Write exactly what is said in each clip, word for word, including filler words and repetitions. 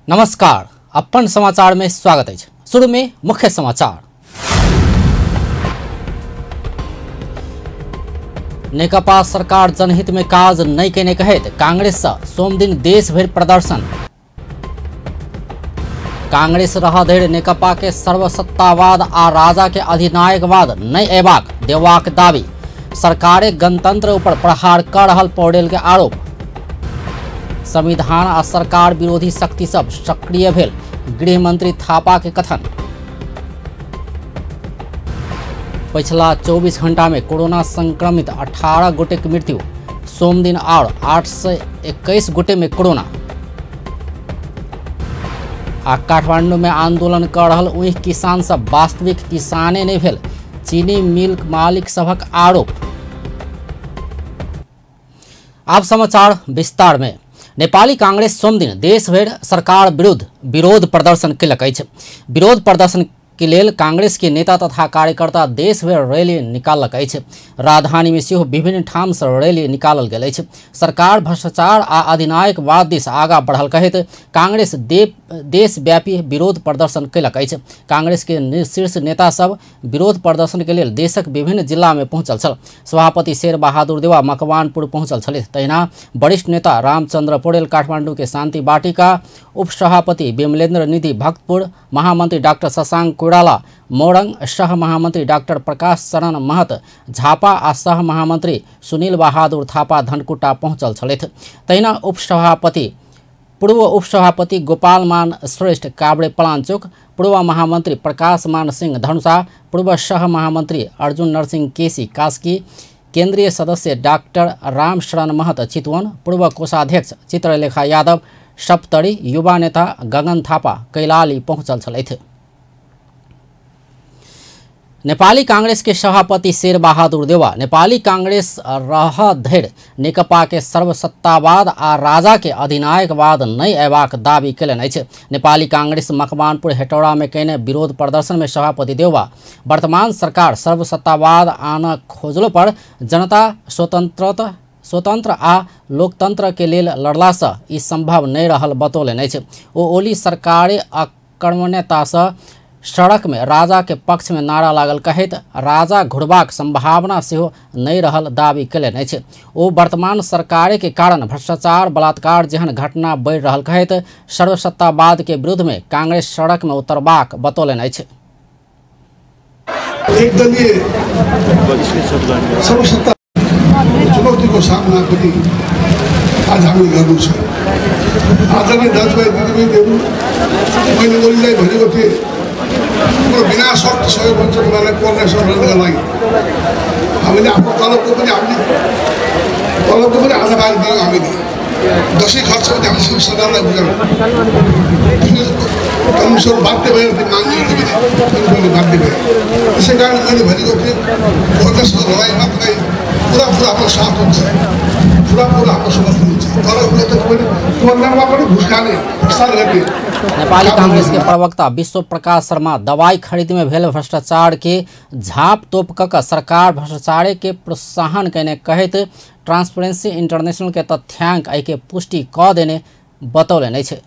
नमस्कार, अपन समाचार में स्वागत है। शुरू में मुख्य समाचार। नेकपा सरकार जनहित में काज नहीं केने कहित कांग्रेस सोम दिन देश भर प्रदर्शन। कांग्रेस रह धरि नेकपा के सर्वसत्तावाद आ राजा के अधिनायकवाद नहीं एबाक देवाक दावी। सरकारे गणतंत्र ऊपर प्रहार कर रहल पौडेल के आरोप। संविधान आ सरकार विरोधी शक्ति सब सक्रिय भेल गृह मंत्री थापा के कथन। पिछला चौबीस घंटा में कोरोना संक्रमित अठारह गोटे की मृत्यु। सोम दिन और आठ सौ इक्कीस गोटे में कोरोना। आ काठमांडू में आंदोलन कर रहल उही किसान सब वास्तविक किसाने नहीं भेल चीनी मिल मालिक सबक आरोप। अब समाचार विस्तार में। नेपाली कांग्रेस सोम दिन देश भर सरकार विरुद्ध विरोध प्रदर्शन केलक अछि। विरोध प्रदर्शन के लेल कांग्रेस के नेता तथा कार्यकर्ता देश भर रैली निकालक अछि। राजधानी में सेहो विभिन्न ठाम से रैली निकालल गेल अछि। सरकार भ्रष्टाचार आ अधिनायकवाद दिस आगा बढ़ल कहैत कांग्रेस देशव्यापी विरोध प्रदर्शन केलक अछि। कांग्रेस के शीर्ष नेता सब विरोध प्रदर्शन के लेल देशक विभिन्न जिला में पहुंचल छल। सभापति शेर बहादुर देवा मकवानपुर पहुंचल छल। तहिना वरिष्ठ नेता रामचंद्र पौडेल काठमांडू के शांति बाटिका, उपसभापति विमलेन्द्र निधि भक्तपुर, महामंत्री डॉक्टर शशांक कोइराला मोरंग, सह महामंत्री डॉक्टर प्रकाश शरण महत झापा आ सह महामंत्री सुनील बहादुर थापा धनकुटा पहुंचल छलथि। तहिना उपसभापति पूर्व उपसभापति गोपाल मान श्रेष्ठ काबड़े पलांचोक, पूर्व महामंत्री प्रकाश मान सिंह धनुषा, पूर्व सह महामंत्री अर्जुन नरसिंह केसी कास्की, केंद्रीय सदस्य डॉक्टर राम शरण महत चितवन, पूर्व कोषाध्यक्ष चित्रलेखा यादव सप्तरी, युवा नेता गगन थापा कैलाली पहुंचल छलथि। नेपाली कांग्रेस के सभापति शेर बहादुर देवा नेपाली कांग्रेस रह धरि नेकपा के सर्वसत्तावाद आ राजा के अधिनायकवाद नहीं अयबाक दावी कयलनि अछि। नेपाली कांग्रेस मकवानपुर हेटौड़ा में कयने विरोध प्रदर्शन में सभापति देवा वर्तमान सरकार सर्वसत्तावाद आन खोजलो पर जनता स्वतंत्रता स्वतंत्र आ लोकतंत्र के लेल लड़ला से ई संभव नहीं रहल बतौलनि अछि। ओ ओली सरकारे अकर्मण्यता से सड़क में राजा के पक्ष में नारा लागल कहैत राजा घुरबाक संभावना सेहो नहीं रहल दावी कयलनि अछि। ओ वर्तमान सरकारे के कारण भ्रष्टाचार बलात्कार जेहन घटना बढ़ि रहल कहैत सर्वसत्तावाद के विरुद्ध में कांग्रेस सड़क में उतरबाक बतौलनि अछि। चुनौतीको सामना पनि आज हामी गर्नु छ। आजकै दाजुभाइ दिदीबहिनीहरू मैले ओलीलाई भनेको थिएँ बिना शर्त सहयोग हुन्छ उनीहरूलाई पर्ने संरक्षणका लागि हामीले आफ्नो तलबको पनि हामीले तलबको पनि आधा भाग दियौँ। हामीले दसैँ खर्च पनि हामी सरकारलाई बुझाउँ अनुसार बाध्य भएर त्यो माग्नु मैले बाध्य भएँ। त्यसै कारण मैले भनेको थिएँ प्रदेशको लडाइँ मात्रै पुरा पुरा हाम्रो साथ हुन्छ, पुरा पुरा हाम्रो समर्थन हुन्छ। तर उसले त त्योभन्दा पनि घुस खाने प्रसार गर्ने। नेपाली कांग्रेस के प्रवक्ता विश्व प्रकाश शर्मा दवाई खरीद में भेल भ्रष्टाचार के झाप तोप क सरकार भ्रष्टाचार के प्रोत्साहन कयने कहैत ट्रांसपेरेंसी इंटरनेशनल के तथ्यांक एहि के पुष्टि क देने बतौलनि अछि।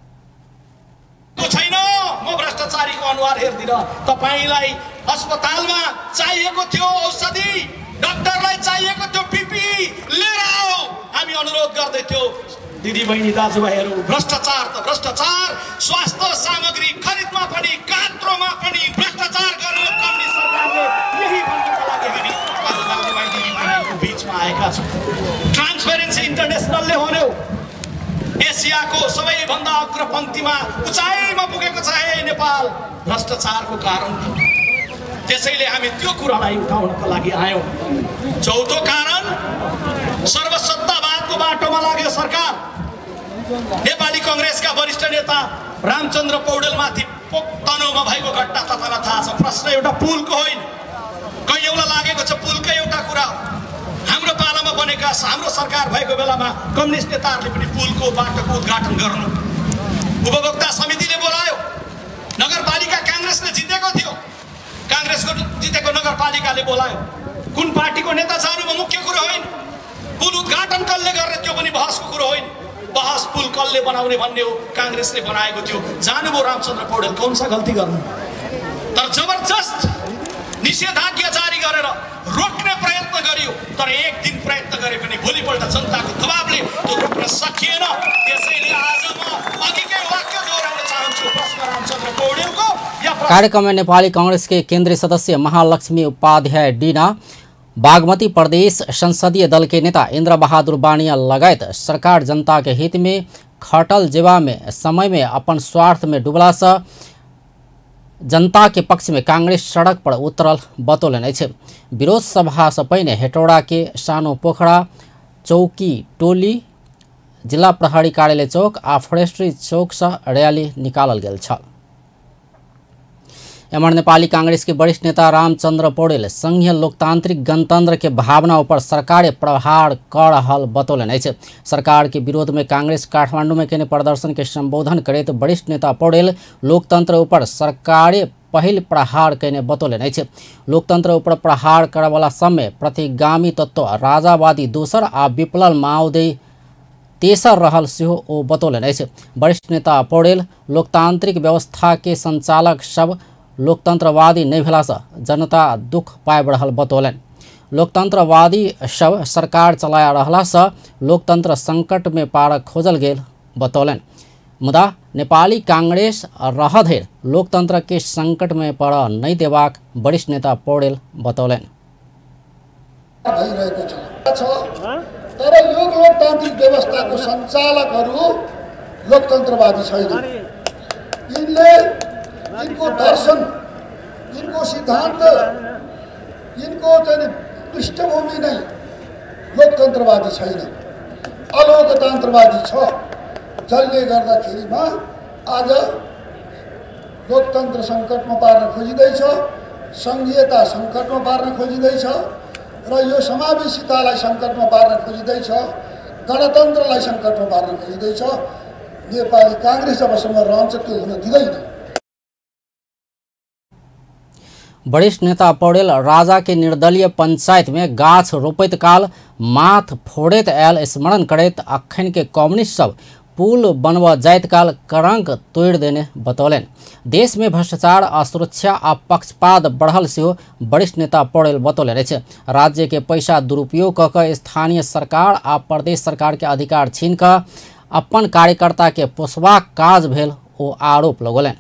छैन म भ्रष्टाचारीको अनुहार हेर्दिन। तपाईलाई अस्पतालमा चाहिएको थियो औषधि, डाक्टरलाई चाहिएको थियो पीपी लिएर आओ हामी अनुरोध गर्दै थियौ। दिदी बहिनी दाजुभाइहरू भ्रष्टाचार त भ्रष्टाचार, स्वास्थ्य सामग्री खरिदमा पनि कात्रोमा पनि भ्रष्टाचार गरेर कम्युनिस्ट सरकारले यही भन्नको लागि हामी दाजुभाइ दिदीबहिनीको बीचमा आएका छौँ। ट्रान्सपेरेन्सी इन्टरनेसनलले भन्यो एसियाको सबैभन्दा अग्रपङ्क्तिमा उचाइमा पुगेको छ हे नेपाल भ्रष्टाचारको कारण। त्यसैले हामी त्यो कुरालाई उठाउनको लागि आयौँ। चौथो कारण सर्वसत्तावादको बाटोमा लाग्यो सरकार। नेपाली कांग्रेसका वरिष्ठ नेता रामचंद्र पौडेलमाथि तनहुमा भएको घटना तपाईँलाई थाहा छ। प्रश्न एउटा पुलको होइन, कैयौँलाई लागेको छ पुलकै एउटा कुरा। हाम्रो पालामा बनेका हाम्रो सरकार भएको बेलामा कम्युनिस्ट नेताहरूले पनि पुलको बाटोको उद्घाटन गर्नु। उपभोक्ता समितिले बोलायो। नगरपालिका कांग्रेसले जितेको थियो, कांग्रेसको जितेको नगरपालिकाले बोलायो। कुन पार्टीको नेता जानुमा मुख्य कुरो होइन, पुल उद्घाटन कसले गर्ने त्यो पनि बहसको कुरो होइन। बहस पुल कसले बनाउने भन्ने हो, काङ्ग्रेसले बनाएको थियो। जानुभयो रामचन्द्र पौडेल, कौन सा गल्ती गर्नु, तर जबरजस्त निषेधाज्ञा जारी गरेर रोक्ने प्रयत्न गरियो। तर एक दिन प्रयत्न गरे पनि भोलिपल्ट जनताको दबावले त्यो रोक्न सकिएन। त्यसैले आज म अघिकै वाक्य दोहोऱ्याउन चाहन्छु, प्रश्न रामचन्द्र पौडेलको या कार्यक्रम में नेपाली कांग्रेस के केंद्रीय सदस्य महालक्ष्मी उपाध्याय डीना, बागमती प्रदेश संसदीय दल के नेता इंद्र बहादुर बानिया लगायत सरकार जनता के हित में खटल जेवा में समय में अपन स्वार्थ में डुबला से जनता के पक्ष में कांग्रेस सड़क पर उतरल बतौलन छे। विरोध सभा से पहिने हेटौड़ा के सानो पोखरा चौकी टोली जिला प्रहरी कार्यालय चौक आ फॉरेस्ट्री चौक से रैली निकालल गेल छल। एमर नेपाली कांग्रेस के वरिष्ठ नेता रामचंद्र पौडेल संघीय लोकतांत्रिक गणतंत्र के भावना पर सरकार प्रहार कर रहल बतौलन छे। सरकार के विरोध में कांग्रेस काठमांडू में केने प्रदर्शन के संबोधन करते वरिष्ठ नेता पौडेल लोकतंत्र पर सरकार पहिल प्रहार केने बतौलन छे। लोकतंत्र पर प्रहार करवाला समय प्रतिगामी तत्व राजावादी दोसर आ विप्लव माओवादी तेसर रहल सेहो ओ बतौलन छे। वरिष्ठ नेता पौडेल लोकतांत्रिक व्यवस्था के संचालक सब लोकतंत्रवादी नहीं भेला से जनता दुख पाए रहल बतौलन। लोकतंत्रवादी सब सरकार चलाया रहला से लोकतंत्र संकट में पार खोजल गेल बतौलन। मुदा नेपाली कांग्रेस रहधेर लोकतंत्र के संकट में पड़ नहीं देवाक वरिष्ठ नेता पौडेल बतौलन। तर यो लोकतान्त्रिक व्यवस्थाको सञ्चालकहरू लोकतन्त्रवादी छैनन्। यिनले इनको दर्शन, इनको सिद्धांत, इनको चाहिँ पृष्ठभूमि नै लोकतन्त्रवादी छैन, अलोकतन्त्रवादी छ। जसले गर्दाखेरिमा आज लोकतन्त्र सङ्कटमा पार्न खोजिँदैछ, सङ्घीयता सङ्कटमा पार्न खोजिँदैछ र यो समावेशितालाई सङ्कटमा पार्न खोजिँदैछ, गणतन्त्रलाई सङ्कटमा पार्न खोजिँदैछ। नेपाली कांग्रेस जबसम्म रहन्छ त्यो हुन दिँदैन। वरिष्ठ नेता पौडेल राजा के निर्दलीय पंचायत में गाछ रोपैत काल माथ फोड़ैत आयल स्मरण करैत अखन के कम्युनिस्ट सब पुल बनवा जाइत काल करंक तोड़ देने बतौलन। देश में भ्रष्टाचार, असुरक्षा आ पक्षपात बढ़ल से वरिष्ठ नेता पौडेल बतौलन छे। राज्य के पैसा दुरुपयोग क के स्थानीय सरकार आ प्रदेश सरकार के अधिकार छीन क अपन कार्यकर्ता के पोसबाक काज भेल ओ आरोप लगौलन।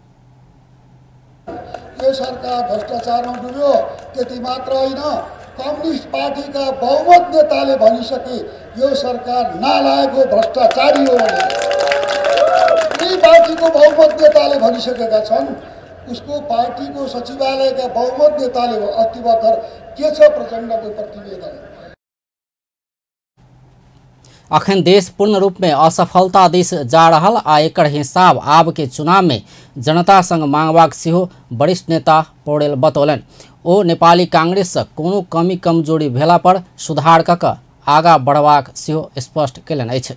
यो सरकार भ्रष्टाचारमा डुब्यो, त्यति मात्र होइन, कम्युनिस्ट पार्टीका बहुमत नेताले भनिसके यो सरकार नालायकको भ्रष्टाचारी हो भनेर। यही पार्टीको बहुमत नेताले भनिसकेका छन्। उसको पार्टीको सचिवालयका बहुमत नेताले अति भर्खर के छ प्रचण्डको प्रतिवेदन। अखन देश पूर्ण रूप में असफलता दिस जा रहल आ एकर हिसाब आब के चुनाव में जनता संग मांगबाक सेहो वरिष्ठ नेता पौडेल बतौलन। ओ नेपाली कांग्रेस से कोनो कमी कमजोरी भेला पर सुधार क के आगा बढ़बाक सेहो स्पष्ट केलन अछि।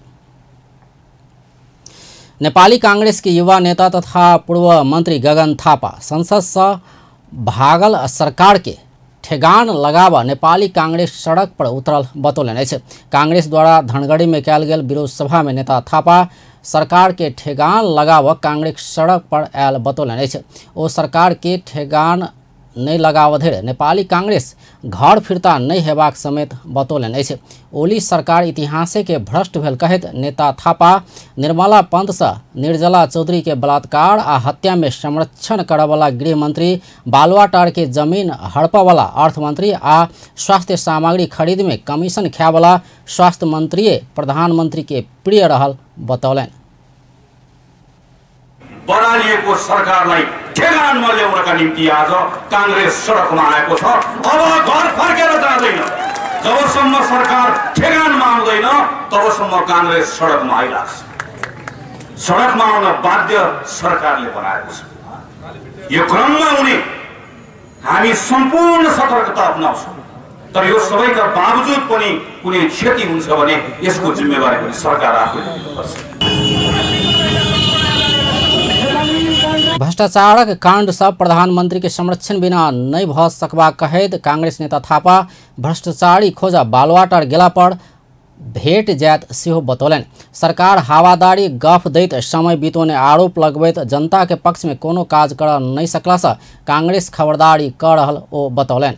नेपाली कांग्रेस के युवा नेता तथा पूर्व मंत्री गगन थापा संसद से भागल सरकार के ठेगान लगावा नेपाली कांग्रेस सड़क पर उतरल बतौलन अछि। कांग्रेस द्वारा धनगढ़ी में कयल गेल विरोध सभा में नेता थापा सरकार के ठेगान लगाव कांग्रेस सड़क पर आयल बतौलन अछि। ओ सरकार के ठेगान नहीं लगाव धरि नेपाली कांग्रेस घर फिरता नहीं हेबाक समेत बतौलन अछि। ओली सरकार इतिहासे के भ्रष्ट भेल कहैत नेता थापा निर्मला पंत से निर्जला चौधरी के बलात्कार आ हत्या में संरक्षण करवाला गृह मंत्री, बालुआटार के जमीन हड़पवाला अर्थमंत्री आ स्वास्थ्य सामग्री खरीद में कमीशन खाएवाला स्वास्थ्य मंत्री प्रधानमंत्री के प्रिय रहल बतौलन। बनाइएको सरकारलाई ठेगानमा ल्याउनका निम्ति आज कांग्रेस सडकमा आएको छ। अब घर फर्केर जाँदैन। जबसम्म सरकार ठेगानमा आउँदैन तबसम्म कांग्रेस सडकमा आइराख्छ। सडकमा आउन बाध्य सरकारले बनाएको छ। यो क्रममा उनी हामी सम्पूर्ण सतर्कता अपनाउँछौँ। तर यो सबैका बावजुद पनि कुनै क्षति हुन्छ भने यसको जिम्मेवारी पनि सरकार आफैले लिनुपर्छ। भ्रष्टाचारक कांड सब प्रधानमंत्री के संरक्षण बिना नहीं भ सकबा कहैत कांग्रेस नेता थापा भ्रष्टाचारी खोजा बालुआटार गेला पर भेट जायत सेहो बतौलनि। सरकार हवादारी गफ दैत समय बितौने आरोप लगबैत जनता के पक्ष में कोनो काज कर नहीं सकला से कांग्रेस खबरदारी कर रहल ओ बतौलनि।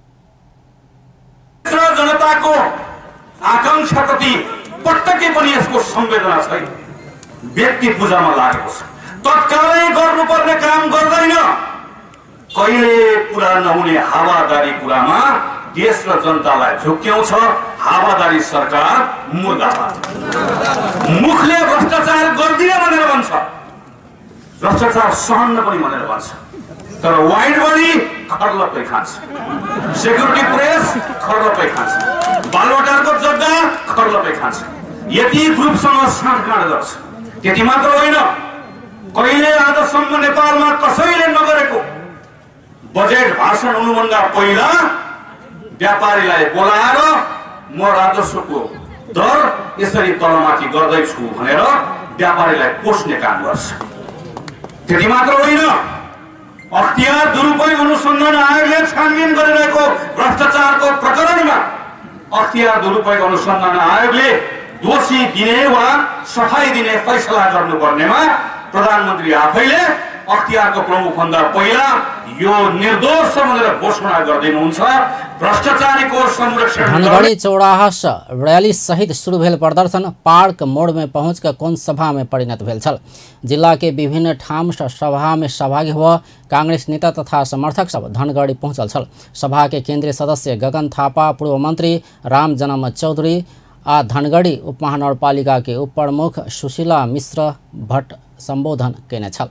जनता को आकांक्षा प्रति पटक्कै पनि यसको संवेदना छैन। व्यक्ति पूजामा लागेको छ। तत्कालै गर्नुपर्ने काम गर्दैन। कहिले पुरा नहुने हावादारी कुरामा देश र जनतालाई झुक्क्याउँछ। हावादारी सरकार मुर्दाबाद। मुखले भ्रष्टाचार गर्दिन भनेर भन्छ, भ्रष्टाचार सहन्न पनि भनेर भन्छ, तर वाइड बडी खर्लपै खान्छ, सेक्युरिटी प्रेस खर्लपै खान्छ, बालवाटारको जग्गा खर्लपै खान्छ। यति ग्रुपसँग साँठगाँठ गर्छ। त्यति मात्र होइन, कहिले आजसम्म नेपालमा कसैले नगरेको बजेट भाषण हुनुभन्दा पहिला व्यापारीलाई बोलाएर म राजस्वको दर यसरी तलमाथि गर्दैछु भनेर व्यापारीलाई पोस्ने काम गर्छ। त्यति मात्र होइन, अख्तियार दुरुपयोग अनुसन्धान आयोगले छानबिन गरिरहेको भ्रष्टाचारको प्रकरणमा अख्तियार दुरुपयोग अनुसन्धान आयोगले दोषी दिने वा सफाई दिने फैसला गर्नुपर्नेमा प्रधानमन्त्री आफैले अख्तियारको प्रमुख भन्दा पहिला यो निर्दोष भनेर घोषणा गरिदिनुहुन्छ। भ्रष्टाचारीको संरक्षण। धनगढ़ी चौराहा से रैली सहित शुरू भेल प्रदर्शन पार्क मोड़ में पहुंचकर कौन सभा में परिणत भेल छल। जिला के विभिन्न ठाम से सभा में सहभागी हुआ कांग्रेस नेता तथा समर्थक सब धनगढ़ी पहुंचल छल। सभा के केंद्रीय सदस्य गगन थापा, पूर्व मंत्री राम जनम चौधरी आ धनगढ़ी उपमहानगरपालिका के उप प्रमुख सुशीला मिश्र भट्ट संबोधन केने छल।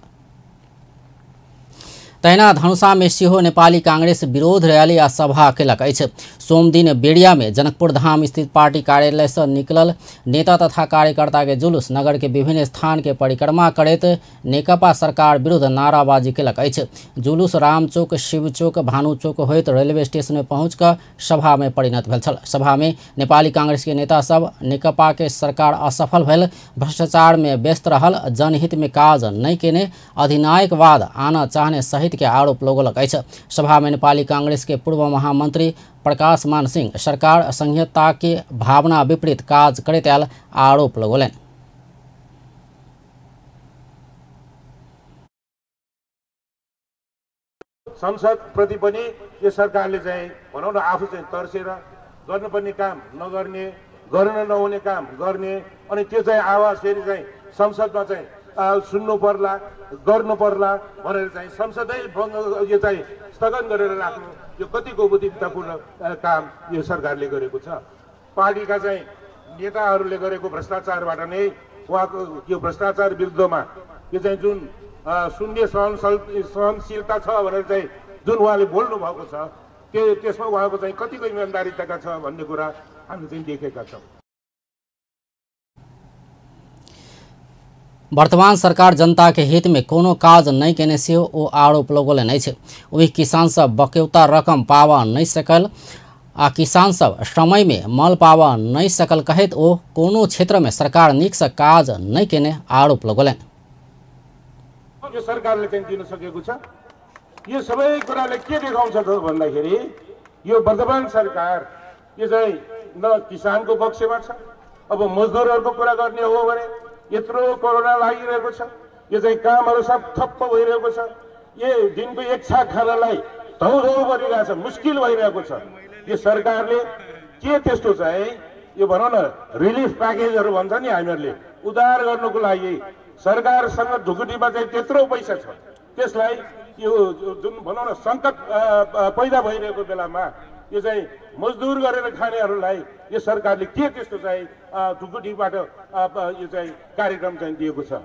तहिना धनुषा में सेहो नेपाली कांग्रेस विरोध रैली आ सभा केलक अछि। सोम दिन बेड़िया में जनकपुर धाम स्थित पार्टी कार्यालय से निकलल नेता तथा कार्यकर्ता के जुलूस नगर के विभिन्न स्थान के परिक्रमा करैत नेकपा सरकार विरुद्ध नाराबाजी केलक अछि। जुलूस रामचौक, शिवचौक, भानुचौक होइत रेलवे स्टेशन में पहुंचकर सभा में परिणत भेल छल। सभा में नेपाली कांग्रेस के नेता सब नेकपा के सरकार असफल भेल, भ्रष्टाचार में व्यस्त रहल, जनहित में काज नहीं केने, अधिनायकवाद आना चाहने सहित के आरोप लगौलक अछि। सभा में नेपाली कांग्रेस के पूर्व महामंत्री प्रकाश मान सिंह सरकार संहिता के भावना विपरीत काज करैत आयल आरोप लगौलनि। संसद प्रति पनि यो सरकारले चाहिँ भनौँ न आफू चाहिँ तर्सेर गर्नुपर्ने काम नगर्ने, गर्न नहुने काम गर्ने, अनि त्यो चाहिँ आवाज फेरि चाहिँ संसदमा चाहिँ सुन्नु पर्ला, गर्नु पर्ला भनेर चाहिँ संसदै यो चाहिँ स्थगन गरेर राख्नु, यो कतिको बुद्धितापूर्ण काम यो सरकारले गरेको छ। पार्टीका चाहिँ नेताहरूले गरेको भ्रष्टाचारबाट नै उहाँको यो भ्रष्टाचार विरुद्धमा यो चाहिँ जुन शून्य सहनशीलता छ भनेर चाहिँ जुन उहाँले बोल्नु भएको छ, त्यो त्यसमा उहाँको चाहिँ कतिको इमान्दारिता छ भन्ने कुरा हामी चाहिँ देखेका छौँ। वर्तमान सरकार जनता के हित में कोनो काज नहीं केने से ओ आरोप लगौलनि अछि। ओहि किसान सब बक्यौता रकम पावा नहीं सकल आ किसान सब समय में मल पावा नहीं सकल कहैत ओ कोनो क्षेत्र में सरकार नीक से काज नहीं केने आरोप लगौलनि। यो सरकारले चाहिँ दिन सकेको छ, यो सबै कुराले के देखाउँछ त भन्दाखेरि यो वर्तमान सरकार यो चाहिँ न किसानको पक्षमा छ। अब मजदुरहरूको कुरा गर्ने हो भने यत्रो कोरोना लागिरहेको छ, यो चाहिँ कामहरू सब ठप्प भइरहेको छ, यो दिनको एक छाक खानलाई धौधौ परिरहेछ, मुस्किल भइरहेको छ। यो सरकारले के त्यस्तो चाहिँ यो भनौँ न रिलिफ प्याकेजहरू भन्छ नि हामीहरूले, उद्धार गर्नुको लागि सरकारसँग ढुकुटीमा चाहिँ त्यत्रो पैसा छ, त्यसलाई यो जुन भनौँ न सङ्कट पैदा भइरहेको बेलामा यो चाहिँ मजदुर गरेर खानेहरूलाई यो सरकारले के त्यस्तो चाहिँ ढुकुटीबाट यो चाहिँ कार्यक्रम चाहिँ दिएको छ।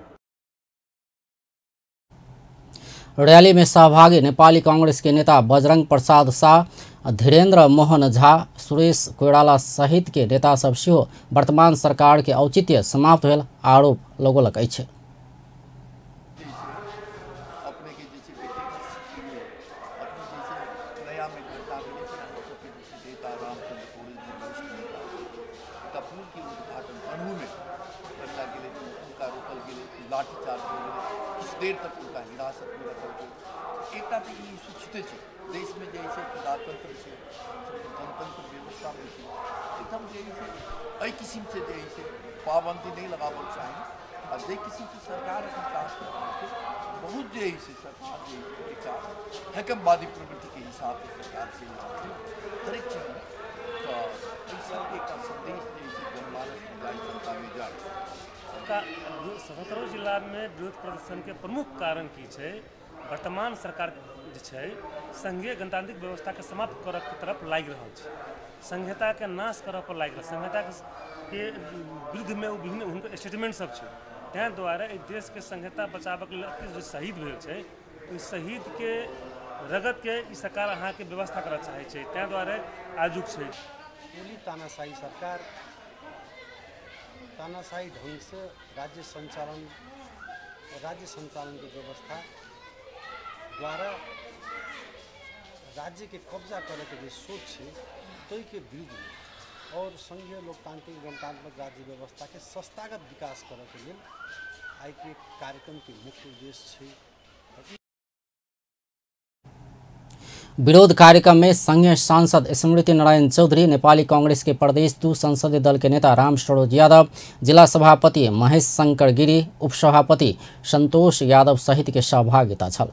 रैली में सहभागी नेपाली कांग्रेस के नेता बजरंग प्रसाद शाह, धीरेन्द्र मोहन झा, सुरेश कोइराला सहित के नेता सब सेहो वर्तमान सरकार के औचित्य समाप्त भेल आरोप लगौलक अछि। देर तक उनका हिरासत में रखा गया। एकटा तो ये सूचित है देश में जैसे प्रजातंत्र से गणतंत्र व्यवस्था में हम यही से अई किस्म से यही से पाबंदी नहीं लगावल चाहिए और जे किस्म से सरकार विकास कर बहुत यही से सरकार यही विकास हैकमवादी प्रवृत्ति के हिसाब से सरकार से हर एक चीज तो ऐसा एक संदेश जैसे जनमानस में जाए जनता में जाए सतहत्तरों जिला में विरोध प्रदर्शन के प्रमुख कारण की है वर्तमान सरकार संघीय गणतांत्रिक व्यवस्था के समाप्त करऽ के तरफ लागि रहल छै, संहिता के नाश करऽ पर लागि रहल, संहिता के विरुद्ध में विभिन्न हुनकर स्टेटमेंट सब छै। तैं दुआरे देश के संहिता बचाबक लेल जो शहीद भेल छै ओहि शहीद के रगत के ई सरकार अहाँ के व्यवस्था करऽ चाहै छै। तैं दुआरे आजुक छै तानाशाही सरकार तानाशाही ढंग से राज्य संचालन राज्य संचालन की व्यवस्था द्वारा राज्य के कब्जा करे के जो सोच है तो के विरुद्ध और संघीय लोकतांत्रिक गणतांत्रिक राज्य व्यवस्था के संस्थागत विकास करे के लिए आई के कार्यक्रम के मुख्य उद्देश्य है। विरोध कार्यक्रम में संघीय सांसद स्मृति नारायण चौधरी, नेपाली कांग्रेस के प्रदेश दू संसदीय दल के नेता राम सरोज यादव, जिला सभापति महेश शंकर गिरी, उपसभापति संतोष यादव सहित के सहभागिता छल।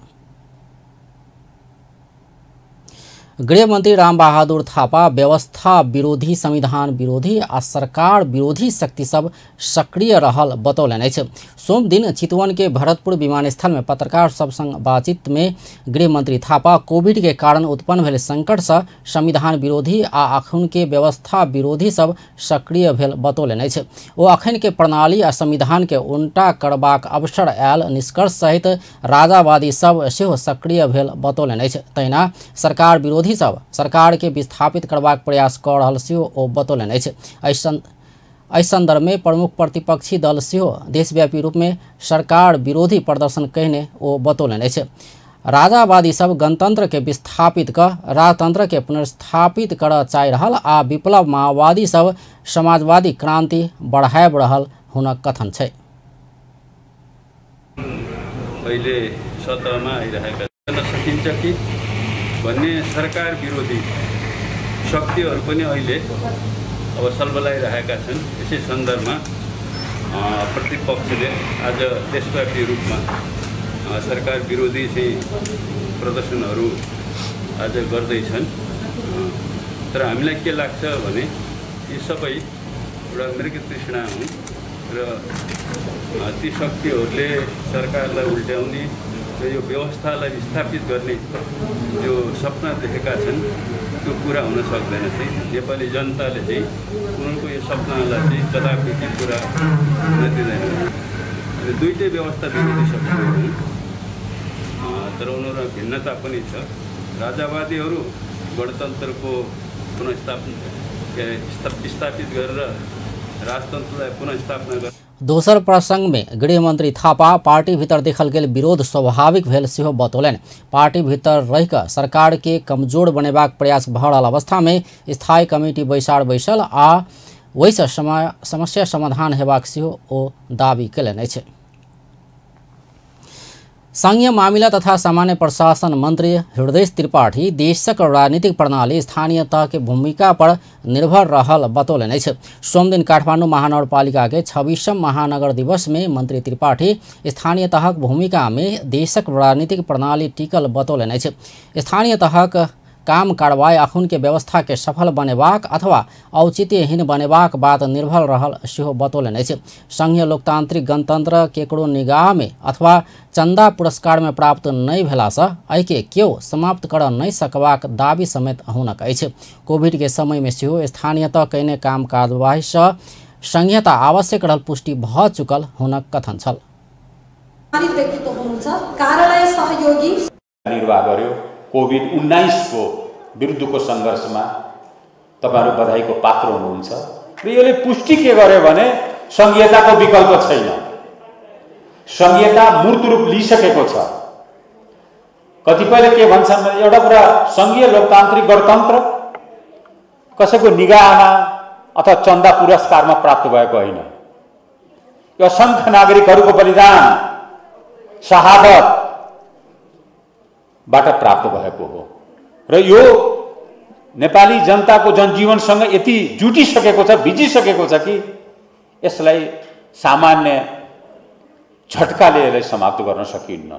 गृह मंत्री राम बहादुर थापा व्यवस्था विरोधी, संविधान विरोधी आ सरकार विरोधी शक्ति सब सक्रिय रहल बतौलनि अछि। सोम दिन चितवन के भरतपुर विमानस्थल में पत्रकार सब संग बातचीत में गृह मंत्री थापा कोविड के कारण उत्पन्न भेल संकट से संविधान विरोधी आ अखन के व्यवस्था विरोधी सब सक्रिय भेल बतौलनि अछि। ओ अखन के प्रणाली आ संविधान के उल्टा करबाक अवसर आयल निष्कर्ष सहित राजावादी सब सेहो सक्रिय भेल बतौलनि अछि। तहिना सरकार विरोधी सब सरकार के विस्थापित करबाक प्रयास कऽ रहल सेहो ओ बतौलनि अछि। एहि संदर्भ में प्रमुख प्रतिपक्षी दल सेहो देशव्यापी रूप में सरकार विरोधी प्रदर्शन कहने ओ बतौलनि अछि। राजावादी सब गणतंत्र के विस्थापित कर राजतंत्र के पुनर्स्थापित करऽ चाहि रहल आ विप्लव माओवादी सब समाजवादी क्रांति बढ़ाब रहल हुनक कथन छै। अहिले सत्तामा आइरहेका गर्न सकिन्छ कि भन्ने सरकार विरोधी शक्तिहरू पनि अहिले अब सल्बलाइरहेका छन्। यसै सन्दर्भमा प्रतिपक्षले आज देशव्यापी रूपमा सरकार विरोधी चाहिँ प्रदर्शनहरू आज गर्दैछन्। तर हामीलाई के लाग्छ भने यी सबै एउटा मृग तृष्णा हुन् र ती शक्तिहरूले सरकारलाई उल्ट्याउने र यो व्यवस्थालाई विस्थापित गर्ने जो सपना देखेका छन् त्यो पूरा हुन सक्दैन चाहिँ नेपाली जनताले चाहिँ उनीहरूको यो सपनालाई चाहिँ कदापि त्यो पूरा हुन दिँदैन। र दुईटै व्यवस्था विरोधी शक्तिहरू हुन्, तर उनीहरूमा भिन्नता पनि छ। राजावादीहरू गणतन्त्रको पुनर्स्थापना स्थापित गरेर राजतन्त्रलाई पुनर्स्थापना गर्ने। दोसर प्रसंग में गृह मंत्री थापा पार्टी भीतर देखल गेल विरोध स्वाभाविक भेल सेहो बतौलनि। पार्टी भीतर रहि कऽ सरकार के कमजोर बनेबाक प्रयास भऽ रहल अवस्था में स्थायी कमिटी बैसार बैसल आ ओहिसँ समस्या समाधान हेबाक सेहो ओ दावी कयलनि अछि। संघीय मामिला तथा सामान्य प्रशासन मंत्री हृदय त्रिपाठी देशक राजनीतिक प्रणाली स्थानीय तह के भूमिका पर निर्भर रहल बतौलनि अछि। सोम दिन काठमांडू महानगरपालिका के छब्बीसम महानगर दिवस में मंत्री त्रिपाठी स्थानीय तहक भूमिका में देशक राजनीतिक प्रणाली टिकल बतौलनि अछि। स्थानीय तहक काम कार्रवाई अखन के व्यवस्था के सफल बनेबाक अथवा औचित्यहीन बनेबाक बात निर्भर रहल सेहो बतौलनि अछि। संघीय लोकतांत्रिक गणतंत्र केकरो निगाह में अथवा चंदा पुरस्कार में प्राप्त नहीं भेलासँ एहि के केओ समाप्त करऽ नहीं सकबाक दावी समेत हुनक अछि। कोविड के समय में सेहो स्थानीयतः कयने काम कार्यवाही सँ संघीयता आवश्यक रहल पुष्टि भऽ चुकल हुनक कथन छल। व्यक्तित्व हुनुहुन्छ कार्यालय सहयोगी निर्वाह गर्यो। कोभिड उन्नाइस को विरुद्धको सङ्घर्षमा तपाईहरु बधाईको पात्र हुनुहुन्छ र यसले पुष्टि के गर्यो भने संघीयताको विकल्प छैन। संघीयता मूर्त रूप लिइसकेको छ। कतिपयले के भन्छन् भने एउटा कुरा संघीय लोकतान्त्रिक गणतन्त्र कसैको निगाहमा अथवा चन्दा पुरस्कारमा प्राप्त भएको होइन। यो असंख्य नागरिकहरूको बलिदान शहादत बाट प्राप्त भएको हो र यो नेपाली जनताको जनजीवनसँग यति जुटिसकेको छ, भिजिसकेको छ कि यसलाई सामान्य झट्काले यसलाई समाप्त गर्न सकिन्न।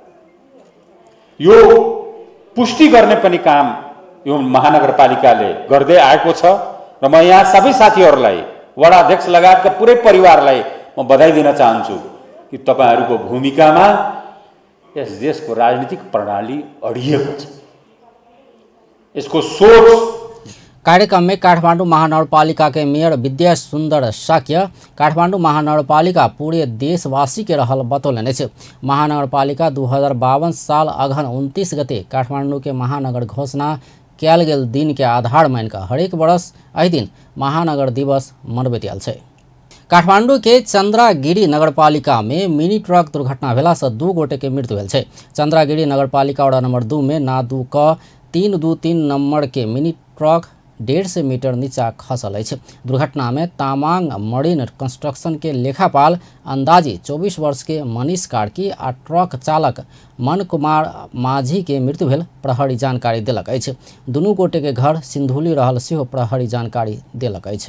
यो पुष्टि गर्ने पनि काम यो महानगरपालिकाले गर्दै आएको छ र म यहाँ सबै साथीहरूलाई, वडा अध्यक्ष लगायतका पुरै परिवारलाई म बधाई दिन चाहन्छु कि तपाईहरूको भूमिकामा यस देशको राजनीतिक प्रणाली अडिएको छ, इसको सोच। कार्यक्रम में काठमांडू महानगरपालिका के मेयर विद्या सुंदर शाक्य काठमांडू महानगरपालिका पूरे देशवासी के रहल बतौलने छे। महानगरपालिका दू हजार बावन साल अघन उनतीस गते काठमांडू के महानगर घोषणा कयल गेल दिन के आधार मानिक हरेक वर्ष एहि दिन महानगर दिवस मनबैत आयल छे। काठमांडू के चंद्रागिरी नगरपालिका में मिनी ट्रक दुर्घटना भेला से दू गोटे के मृत्यु भेल छे। चंद्रागिरी नगरपालिका वड़ा नंबर दू में ना दू क तीन दू तीन नंबर के मिनी ट्रक डेढ़ सौ मीटर नीचा खसल है। दुर्घटना में तामांग मरीन कंस्ट्रक्शन के लेखापाल अंदाजी चौबीस वर्ष के मनीष कार्की आ ट्रक चालक मन कुमार माझी के मृत्यु भेल प्रहरी जानकारी देलक अछि। दुनू गोटे के घर सिंधुली रहल सेहो प्रहरी जानकारी देलक अछि।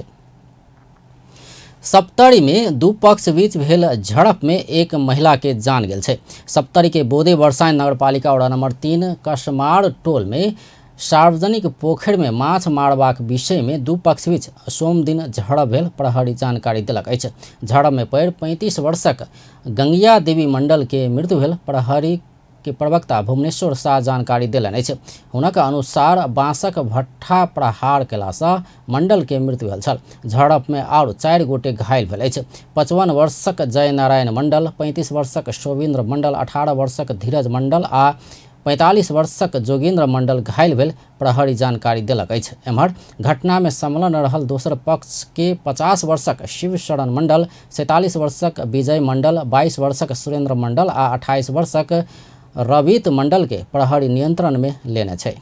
सप्तरी में दू पक्ष बीच भेल झड़प में एक महिला के जान गेल छे। सप्तरी के बोदे बरसाइन नगरपालिका वड़ा नंबर तीन कसमार टोल में सार्वजनिक पोखर में माछ मारबाक विषय में दू पक्ष बीच सोम दिन झड़प भेल प्रहरी जानकारी देलक अछि। झड़प में पड़ पैंतीस वर्षक गंगिया देवी मंडल के मृत्यु भेल प्रहरी के प्रवक्ता भुवनेश्वर शाह जानकारी देलनि अछि। हुनक अनुसार बाँसक भट्ठा प्रहार केला सँ मंडल के मृत्यु भेल छल। झड़प में और चारि गोटे घायल भेल अछि। पचपन वर्षक जय नारायण मंडल, पैंतीस वर्षक शोभेन्द्र मंडल, अठारह वर्षक धीरज मंडल आ पैंतालीस वर्षक जोगेन्द्र मंडल घायल भेल प्रहरी जानकारी देलक अछि। एम्हर घटना में संलग्न रहल दोसर पक्ष के पचास वर्षक शिव शरण मंडल, सैंतालीस वर्षक विजय मंडल, बाईस वर्षक सुरेंद्र मंडल आ अट्ठाईस वर्षक रवित मंडल के प्रहरी नियंत्रण में लेने छे।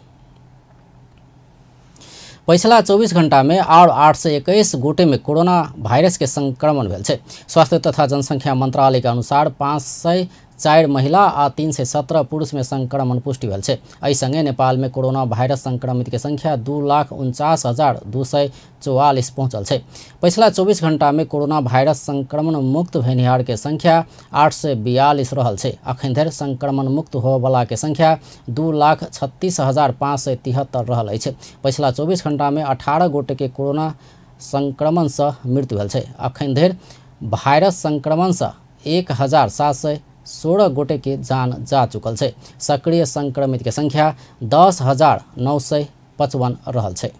पिछला चौबीस घंटा में और आठ सौ इक्कीस गोटे में कोरोना वायरस के संक्रमण भेल छे। स्वास्थ्य तथा जनसंख्या मंत्रालय के अनुसार पाँच सौ चार महिला आ तीन सौ सत्रह पुरुष में संक्रमण पुष्टि भेल छे। एहि संगे नेपाल में कोरोना वायरस संक्रमित के संख्या दू लाख उनचास हजार दू सौ चौवालीस पहुंचल छे। पिछला चौबीस घंटा में कोरोना वायरस संक्रमण मुक्त भेनिहार के संख्या आठ सौ बियालीस रहल छे। अखन धरि संक्रमण मुक्त होबला के संख्या दू लाख छत्तीस हजार पाँच सौ तिहत्तर रहल अछि। पिछला चौबीस घंटा में अठारह गोटे के कोरोना संक्रमण से मृत्यु भेल छे। अखन धरि वायरस संक्रमण से एक हजार सात सौ सोलह गोटे के जान जा चुकल छे। सक्रिय संक्रमित के संख्या दस हजार नौ सौ पचपन रहल छे।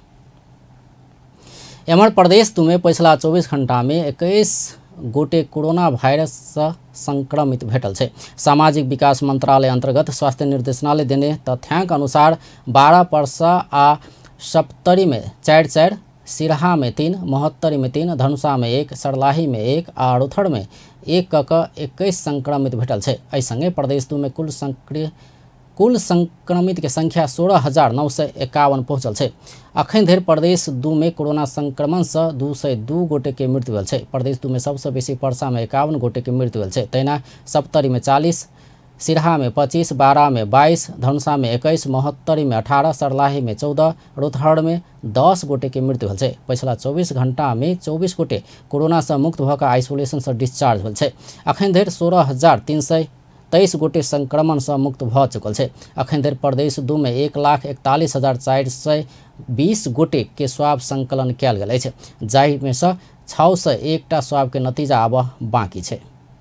एम्हर प्रदेश दू में पिछला चौबीस घंटा में इक्कीस गोटे कोरोना वायरस से संक्रमित भेटल छे। सामाजिक विकास मंत्रालय अंतर्गत स्वास्थ्य निर्देशनालय देने तथ्यांक अनुसार बारह परसा आ सप्तरी में चार चार, सिरहा में तीन, महोत्तरी में तीन, धनुषा में एक, सरलाही में एक आ रुथड़ में एक क इक्कीस संक्रमित भेटल छे। एहि संगे प्रदेश दू में कुल सक्रिय कुल संक्रमित के संख्या सोलह हजार नौ सौ इक्यावन पहुंचल छे। अखन धरि प्रदेश दू में कोरोना संक्रमण से दू सौ दू गोटे के मृत्यु भेल छे। प्रदेश दू में सबसे बेसी परसा में इक्यावन गोटे के मृत्यु भेल छे। तहिना सप्तरी में चालीस, सिरहा में पच्चीस, बारह में बाईस, धनुषा में इक्कीस, महोत्तरी में अठारह, सरलाही में चौदह, रुथड़ में दस गोटे के मृत्यु भेल छे। पिछला चौबीस घंटा में चौबीस गोटे कोरोना से मुक्त भऽ आइसोलेशन से डिस्चार्ज भेल छे। अखन धरि सोलह हजार तीन सौ तेईस गोटे संक्रमण से मुक्त भऽ चुकल छे। अखन धरि प्रदेश दू में एक लाख इकतालीस हजार चारि सौ बीस गोटे के स्वाब संकलन कयल गेल अछि, जाहि में से छः सौ एकटा स्वाब के नतीजा आबऽ बाकी छे।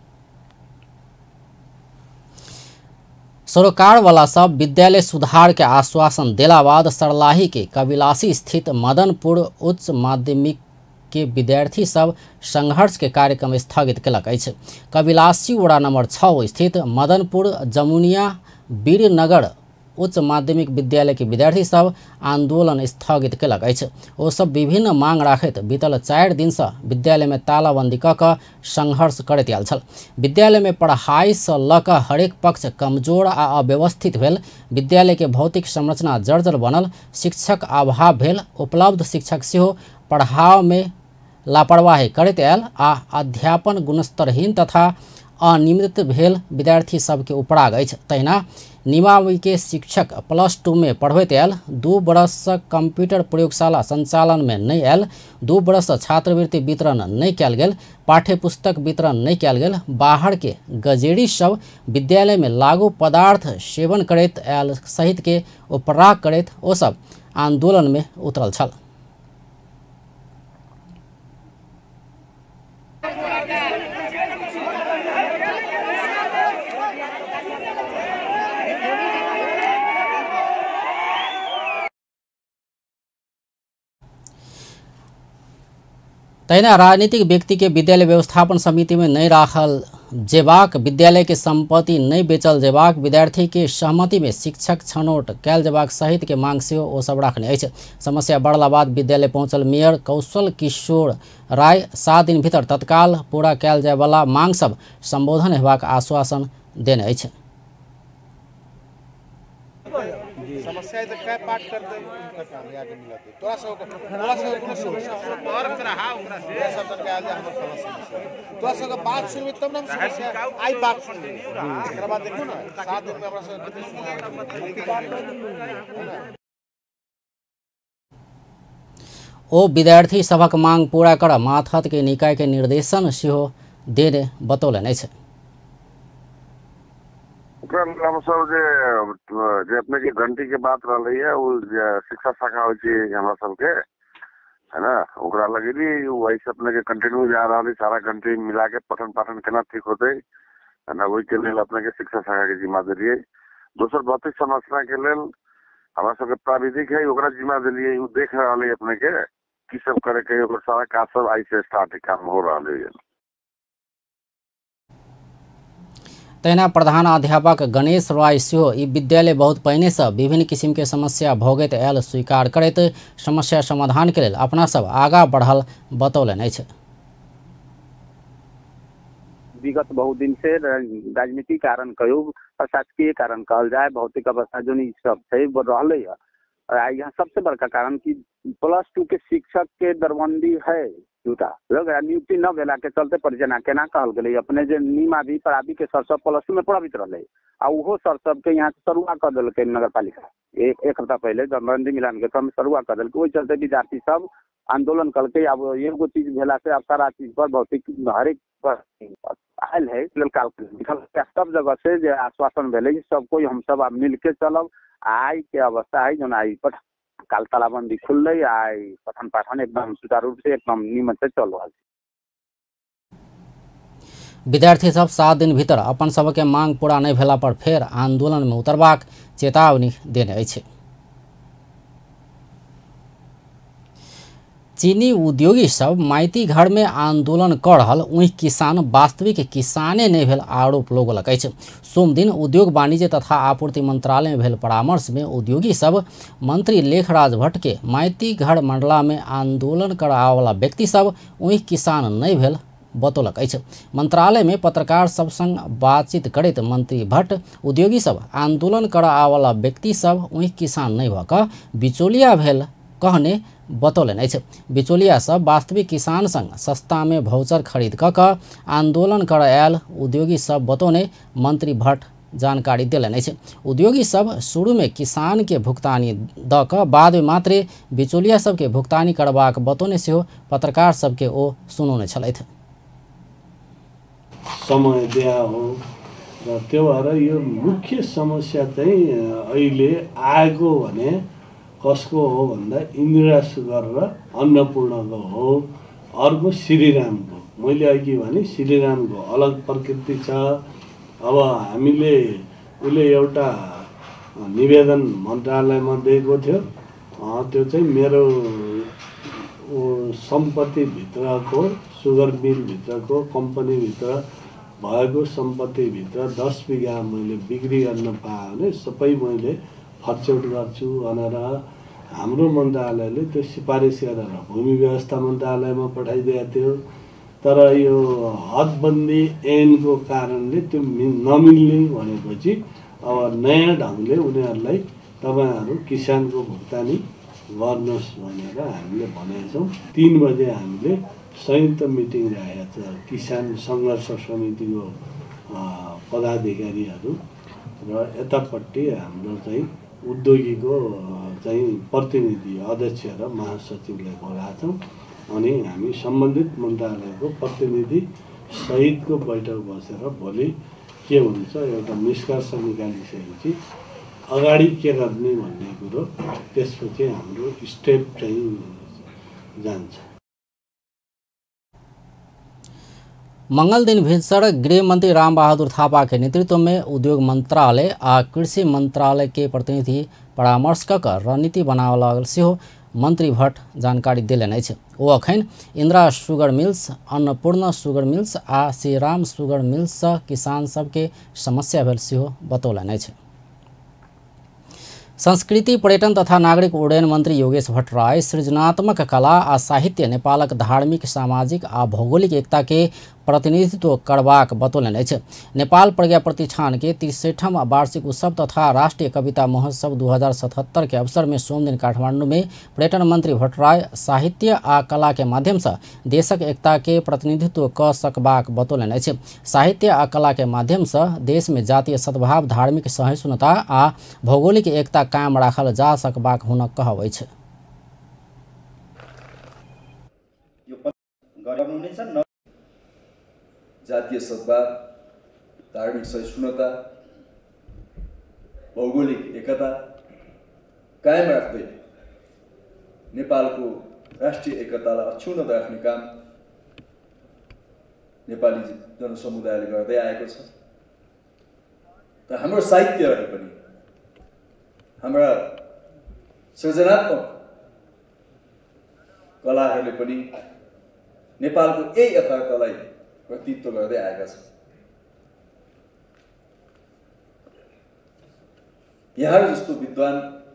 सरकार वाला सब विद्यालय सुधार के आश्वासन देला बाद सरलाही के कबिलासी स्थित मदनपुर उच्च माध्यमिक के विद्यार्थी सब संघर्ष के कार्यक्रम स्थगित कलक अछि। कबिलासी वड़ा नंबर छः स्थित मदनपुर जमुनिया वीरनगर उच्च माध्यमिक विद्यालय के विद्यार्थी सब आंदोलन स्थगित कलक अछि। ओ सब विभिन्न मांग राखैत बीतल चारि दिन से विद्यालय में तालाबंदी कऽ कऽ संघर्ष करैत आयल छल। विद्यालय में पढ़ाई से लऽ कऽ हरेक पक्ष कमजोर आ अव्यवस्थित भेल। विद्यालय के भौतिक संरचना जर्जर बनल, शिक्षक अभाव भेल, उपलब्ध शिक्षक सेहो पढ़ाव में लापरवाही करैत आयल आ अध्यापन गुणस्तरहीन तथा अनियमित भेल विद्यार्थी सबके उपराग अछि। तहिना निमावी के शिक्षक प्लस टू में पढ़बैत आयल, दू बरस कंप्यूटर प्रयोगशाला संचालन में नहीं आयल, दू बरस छात्रवृत्ति वितरण नहीं कयल गेल, पाठ्य पुस्तक वितरण नहीं कयल गेल, बाहर के गजेड़ी सब विद्यालय में लागू पदार्थ सेवन करैत आयल सहित के उपराग करैत ओ सब आंदोलन में उतरल छल। तहिना राजनीतिक व्यक्ति के विद्यालय व्यवस्थापन समिति में नहीं राखल जेबाक, विद्यालय के संपत्ति नहीं बेचल जेबाक, विद्यार्थी के सहमति में शिक्षक छनौट कयल जेबाक सहित के मांग से ओ सब राखने अछि। समस्या बढ़ला बाद विद्यालय पहुंचल मेयर कौशल किशोर राय सात दिन भीतर तत्काल पूरा कयल जाय वाला मांग सब संबोधन हेबाक आश्वासन देने अछि। समस्या तो काय पाठ कर दे उनका काम याद मिला दे तोरा सब तोरा सब कोनो समस्या और करा हा ओकरा से सब तक आ जा हमर समस्या तोरा सब के बात सुनबे तब ना समस्या आई बात सुन ले एकरा बाद देखो ना सात दिन में हमरा सब कते सुना ओ विद्यार्थी सभक मांग पूरा कर माथत के निकाय के निर्देशन सेहो देने बतौलन अछि। हम सब जे जे अपने की घंटी के बात रही है वो शिक्षा शाखा हो हमरा सबके है ना ओकरा लगेली वही से अपने के कंटिन्यू जा रहा है सारा घंटी मिला के पठन पाठन केना ठीक होते है ना वही के लिए अपने के शिक्षा शाखा के जिम्मा दिलिए। दोसर भौतिक समस्या के लिए हमरा सबके प्राविधिक है ओकरा जिम्मा दिलिए वो देख रहा है अपने के की सब करे के ओकर सारा काज सब आई से स्टार्ट काम हो रहा है। तहिना प्रधान अध्यापक गणेश राय सेहो ई विद्यालय बहुत पहिने से विभिन्न किसिम के समस्या भोगैत आयल स्वीकार करैत समस्या समाधान के लेल अपना सब आगा बढ़ल बतौलन अछि। विगत बहुत दिन से राजनीतिक कारण कहो प्रशासकीय कारण कहल जाए भौतिक अवस्था जो सब है रहले है। यहाँ सबसे बड़का कारण की प्लस टू के शिक्षक के दरबंदी है दूटा लोग नियुक्ति न भेला के चलते परिचना केना कहल गेलै अपने जे नीमा भी पराबी के सर सब प्लस टू में पढ़ाबित रहले आ उहो सर सब के यहाँ से सरुआ कर देलकै नगर पालिका एक एक हफ्ता पहले दरबंदी मिलान के क्रम सरुआ कर देलकै ओहि चलते विद्यार्थी सब आंदोलन करके अब एगो चीज भेला से अब सारा चीज पर भौतिक हरेक पर आयल है काल सब जगह से जे आश्वासन भेले सब कोई हम सब अब मिल के चलब आई के अवस्था है जो आई पर काल तालाबंदी खुल रही आई पठन पाठन एकदम सुचारू रूप से एकदम नियमित से चल रहा है। विद्यार्थी सब सात दिन भीतर अपन सबके मांग पूरा नहीं भेला पर फेर आंदोलन में उतरबाक चेतावनी देने अछि। चीनी उद्योगी सब माइती घर में आंदोलन कर रहल उही किसान वास्तविक किसाने नहीं भेल आरोप लगौलक अछि। सोम दिन उद्योग वाणिज्य तथा आपूर्ति मंत्रालय में भेल परामर्श में उद्योगी सब मंत्री लेखराज भट्ट के माइती घर मंडला में आंदोलन करावला व्यक्ति सब उही किसान नहीं भेल बतौलक अछि। मंत्रालय में पत्रकार सब संग बातचीत करैत मंत्री भट्ट उद्योगी सब आंदोलन करावला व्यक्ति सब उही किसान नहीं भऽ कऽ बिचौलिया भेल कहने बतौलन अछि। बिचौलिया सब वास्तविक किसान संग सस्ता में भाउचर खरीद कऽ कऽ आंदोलन कर आयल उद्योगी सब बतौने मंत्री भट्ट जानकारी देलन अछि। उद्योगी सब शुरू में किसान के भुगतानी दऽ कऽ बाद में मात्र बिचौलिया सब के भुगतानी करबाक बतौने सेहो पत्रकार सब के ओ सुनौने छलथि। समय दिया हो र त्यो भएर यो मुख्य समस्या चाहिँ अहिले आएको भने कसको हो भन्दा इन्दिरा सुगर र अन्नपूर्णको हो। अर्को श्रीरामको मैले अघि भने श्रीरामको अलग प्रकृति छ। अब हामीले उसले एउटा निवेदन मन्त्रालयमा दिएको थियो त्यो चाहिँ मेरो सम्पत्तिभित्रको सुगर मिलभित्रको कम्पनीभित्र भएको सम्पत्तिभित्र दस बिघा मैले बिक्री गर्न पाएँ भने सबै मैले फर्चौट गर्छु भनेर हाम्रो मन्त्रालयले त्यो सिफारिस गरेर भूमि व्यवस्था मन्त्रालयमा पठाइदिएको थियो। तर यो हदबन्दी ऐनको कारणले त्यो नमिल्ने भनेपछि अब नयाँ ढङ्गले उनीहरूलाई तपाईँहरू किसानको भुक्तानी गर्नुहोस् भनेर हामीले भनेका छौँ। तीन बजे हामीले संयुक्त मिटिङ राखेको छ किसान सङ्घर्ष समितिको पदाधिकारीहरू र यतापट्टि हाम्रो चाहिँ उद्योगीको चाहिँ प्रतिनिधि अध्यक्ष र महासचिवलाई बोलाएका छौँ अनि हामी सम्बन्धित मन्त्रालयको प्रतिनिधि सहितको बैठक बसेर भोलि के हुन्छ एउटा निष्कर्ष निकालिसकेपछि अगाडि के गर्ने भन्ने कुरो त्यसपछि हाम्रो स्टेप चाहिँ जान्छ। मंगल दिन भीतर गृह मंत्री राम बहादुर थापा के नेतृत्व में उद्योग मंत्रालय आ कृषि मंत्रालय के प्रतिनिधि परामर्श क रणनीति बनाव लागल सेहो मंत्री भट्ट जानकारी देलनि अछि। ओ अखन Indira sugar mills, Annapurna sugar mills आ श्रीराम सुगर मिल्स सँ किसान सबके समस्या भेल सेहो बतौलनि अछि। संस्कृति, पर्यटन तथा नागरिक उड्डयन मंत्री योगेश भट्टराई सृजनात्मक कला आ साहित्य नेपालक धार्मिक, सामाजिक आ भौगोलिक एकता के प्रतिनिधित्व करबाक बतौलनि अछि। नेपाल प्रज्ञा प्रतिष्ठान के तिरसठम वार्षिक उत्सव तथा राष्ट्रीय कविता महोत्सव दू हजार सतहत्तर के अवसर में सोम दिन काठमांडू में पर्यटन मंत्री भट्टराई साहित्य आ कला के माध्यम से देशक एकता के प्रतिनिधित्व क सकबाक बतौलनि अछि। साहित्य आ कला के माध्यम से देश में जातीय सद्भाव, धार्मिक सहिष्णुता आ भौगोलिक एकता कायम राखल जा सकबाक हुनक कहब अछि। जातीय सद्भाव, धार्मिक सहिष्णुता, भौगोलिक एकता कायम राख्दै नेपालको राष्ट्रिय एकतालाई अक्षुण्ण राख्ने काम नेपाली जनसमुदायले गर्दै आएको छ। र हाम्रो साहित्यहरू पनि, हाम्रा सृजनात्मक कलाहरूले पनि नेपालको यही यथार्थलाई प्रतिनिधित्व गर्दै आएका छन्। यहाँहरू जस्तो विद्वान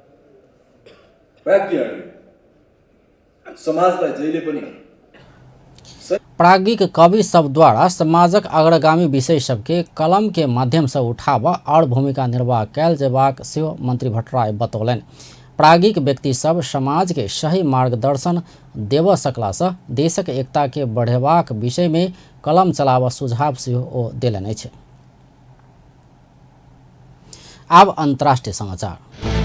प्राज्ञहरूले समाजलाई जहिले पनि प्राज्ञिक कवि सब द्वारा समाजक अग्रगामी विषय सबके कलम के माध्यम से उठाव और भूमिका निर्वाह कैल जेबाक सेहो मंत्री भट्टराई बतौलनि। प्राज्ञिक व्यक्ति सब समाज के सही मार्गदर्शन देव सकला से देशक एकता के बढ़ेबाक विषय में कलम चलाव सुझाव सेहो ओ देलनि अछि। आब अंतर्राष्ट्रीय समाचार।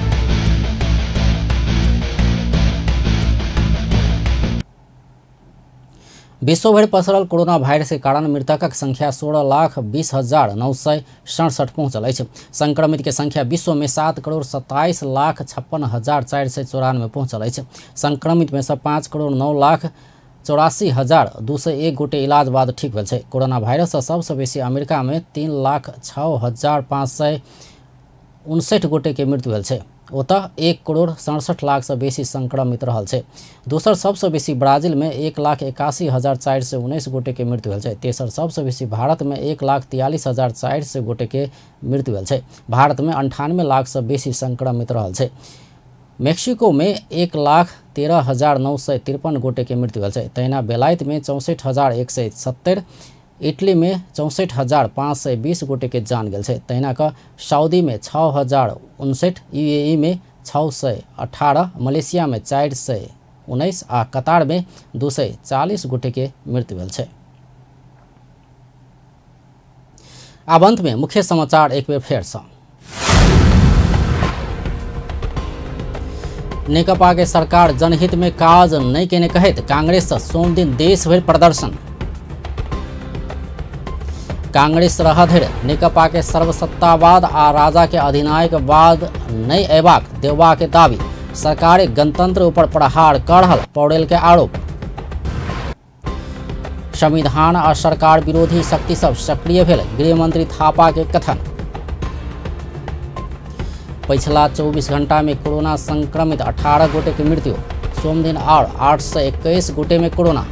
विश्वभर पसरल कोरोना वायरस के कारण मृतकक संख्या सोलह लाख बीस हजार नौ सौ सड़सठ पहुंचल अछि। संक्रमित के संख्या विश्व में सात करोड़ सत्ताईस लाख छप्पन हजार चार सौ चौरानवे पहुंचल अछि। संक्रमित में से पाँच करोड़ नौ लाख चौरासी हजार दू सौ एक गोटे इलाज बाद ठीक भेल छै। कोरोना वायरस से सबसे बेसी अमेरिका में तीन लाख छः हजार पाँच सौ उनसठ गोटे के मृत्यु भेल छै। ओतः एक करोड़ सड़सठ लाख से बेसी संक्रमित रहल छै। दोसर सबसे बेसी ब्राजील में एक लाख इक्यासी हजार चार सौ उन्नीस गोटे के मृत्यु भेल छै। तेसर सबसे बेसी भारत में एक लाख तियालीस हजार चार सौ गोटे के मृत्यु भेल छै। भारत में अंठानवे लाख से बेसी संक्रमित रहल छै। मेक्सिको में एक लाख तेरह हजार नौ सौ तिरपन गोटे के मृत्यु भेल छै। तहिना बेलायत में चौंसठ हजार एक सौ सत्तर, इटली में चौंसठ हजार पाँच सौ बीस गोटे के जान गेल छै। तहिना क सऊदी में छः हजार उनसठ, यूएई में छः सौ अठारह, मलेशिया में चार सौ उन्नीस आ कतार में दू सौ चालीस गोटे के मृत्यु भेल छै। आब अंत में मुख्य समाचार एक बेर फेर सँ। नेकपा के सरकार जनहित में काज नहीं केने कहैत कांग्रेस सोम दिन देश भरि प्रदर्शन। कांग्रेस रहधरि नेकपा के सर्वसत्तावाद आ राजा के अधिनायकवाद नहीं अयबाक देवा के दावी। सरकार गणतंत्र ऊपर प्रहार कर रहल पौडेल के आरोप। संविधान आ सरकार विरोधी शक्ति सब सक्रिय भेल गृह मंत्री थापा के कथन। पिछला चौबीस घंटा में कोरोना संक्रमित अठारह गोटे की मृत्यु। सोम दिन और आठ सौ इक्कीस गोटे में कोरोना।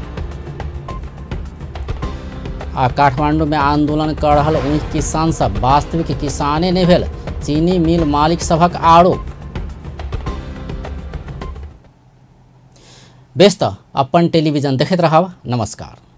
आ काठमांडू में आंदोलन कर रहल उन्नीस किसान सब वास्तविक किसाने नहीं भेल चीनी मिल मालिक सभक आरोप। व्यस्त अपन टेलीविजन देखते रहब। नमस्कार।